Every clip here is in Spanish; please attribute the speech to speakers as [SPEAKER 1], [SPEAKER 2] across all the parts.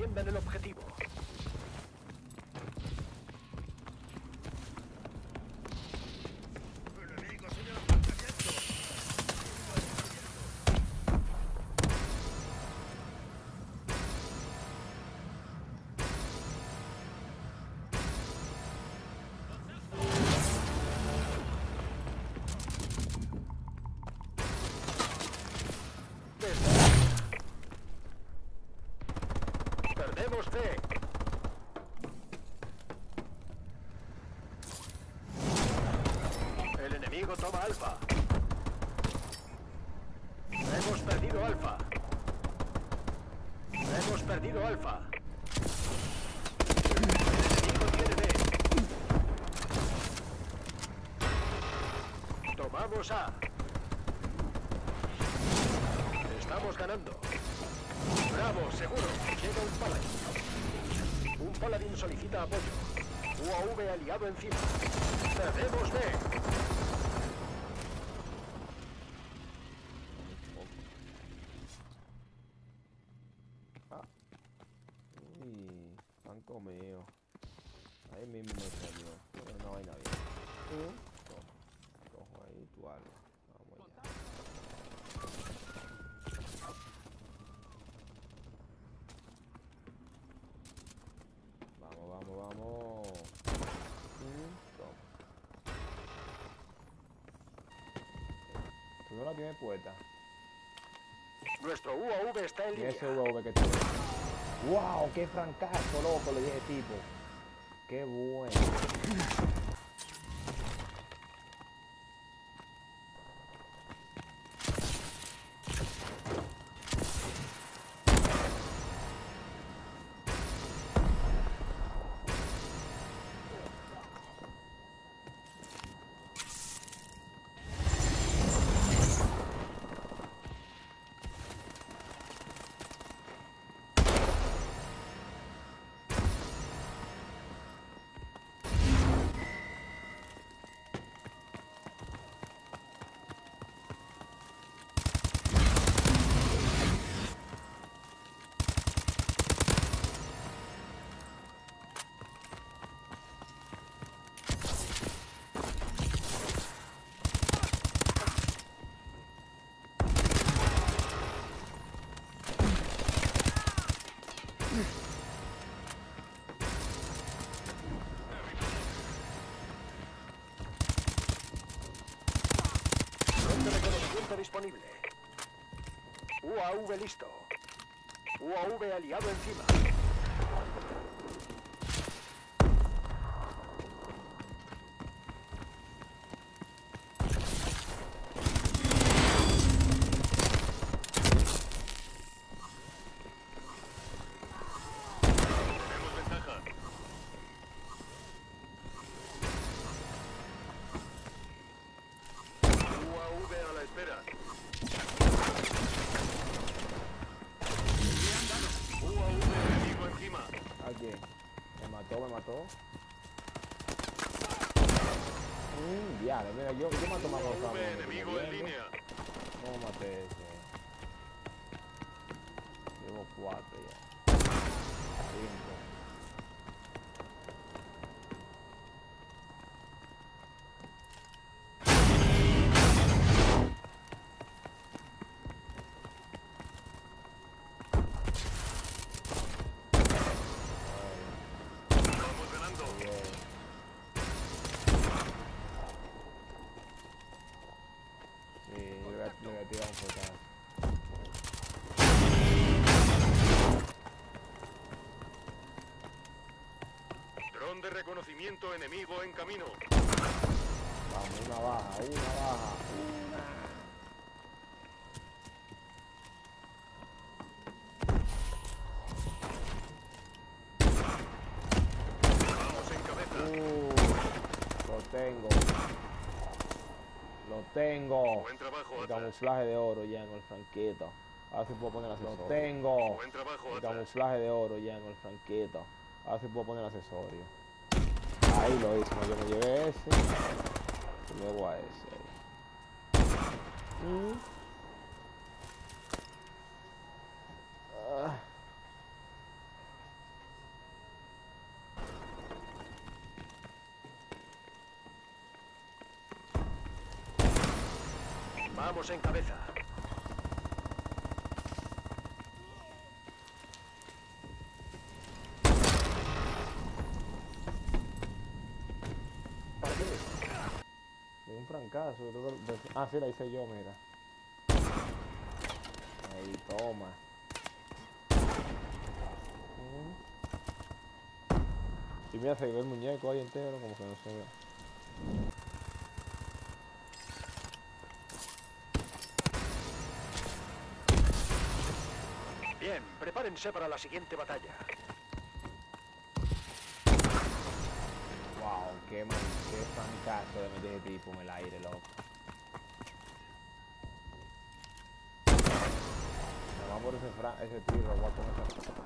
[SPEAKER 1] Defiendan el objetivo. Perdemos C. El enemigo toma Alfa. Hemos perdido Alfa. Hemos perdido Alfa. El enemigo tiene B. Tomamos A. Estamos ganando. Bravo, seguro. Llega un paladín. Un paladín solicita apoyo. UAV aliado encima. Perdemos B.
[SPEAKER 2] Uy, han comido. Ahí mismo me salió. Pero no hay nadie. Cojo ahí tu arma. Vamos allá. Vamos. Toma. Tú no la tienes puesta.
[SPEAKER 1] Nuestro UAV está en
[SPEAKER 2] Y
[SPEAKER 1] línea.
[SPEAKER 2] ese UAV que tiene. ¡Wow! ¡Qué francazo, loco! Le dije tipo. ¡Qué bueno!
[SPEAKER 1] Disponible. UAV listo. UAV aliado encima. Tenemos ventaja. UAV a la espera. UAV enemigo encima.
[SPEAKER 2] ¿Alguien? Me mató. Diablo, mira, yo mato más cosas.
[SPEAKER 1] UAV enemigo en línea.
[SPEAKER 2] No maté ese. Llevo 4 ya. 5.
[SPEAKER 1] Vamos ganando.
[SPEAKER 2] Sí, yo le voy a tirar un fotazo.
[SPEAKER 1] Dron de reconocimiento enemigo en camino.
[SPEAKER 2] Vamos, una baja.
[SPEAKER 1] Vamos en cabeza.
[SPEAKER 2] Lo tengo.
[SPEAKER 1] Buen trabajo,
[SPEAKER 2] El
[SPEAKER 1] Atlas.
[SPEAKER 2] camuflaje de oro ya en el franquito. Ahora sí puedo poner accesorio.
[SPEAKER 1] Buen trabajo,
[SPEAKER 2] El
[SPEAKER 1] Atlas.
[SPEAKER 2] camuflaje de oro ya en el franquito. Ahora sí puedo poner accesorio. Ahí lo hice, yo me llevé ese. Y luego a ese.
[SPEAKER 3] Vamos en cabeza.
[SPEAKER 2] De un francazo. Ah, sí, la hice yo, mira. Ahí, toma. Y mira, se ve el muñeco ahí entero, como que no se ve.
[SPEAKER 3] Bien, prepárense para la siguiente batalla.
[SPEAKER 2] Wow, qué francazo de meter ese tipo en el aire, loco. Nada más por ese tiro, voy a comer.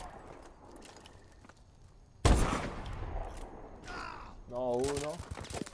[SPEAKER 2] No, uno.